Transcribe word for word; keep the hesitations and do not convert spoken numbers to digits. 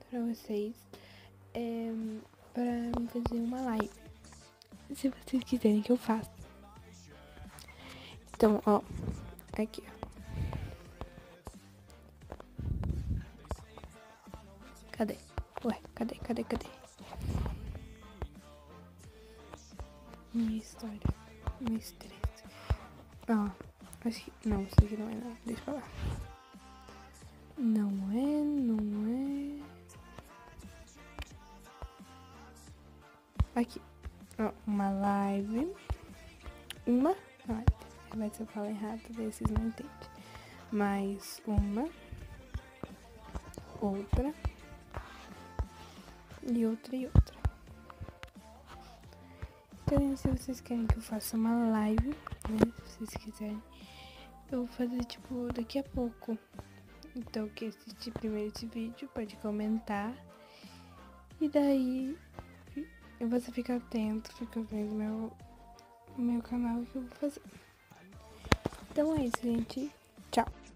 pra vocês é, pra fazer uma live, se vocês quiserem que eu faça. Então, ó, aqui, ó. Cadê? Ué, cadê, cadê, cadê? Minha história, minha estresse. Ó, acho que, não, isso aqui não é não, deixa eu falar. Não é, não é. Aqui, ó, uma live. Uma live. Vai se eu falar errado, talvez vocês não entendem. Mais uma. Outra. E outra e outra. Então, se vocês querem que eu faça uma live, né? Se vocês quiserem, eu vou fazer, tipo, daqui a pouco. Então, quem assistir primeiro esse vídeo pode comentar. E daí, você fica atento, fica vendo meu, meu canal que eu vou fazer. Então é isso, gente. Tchau.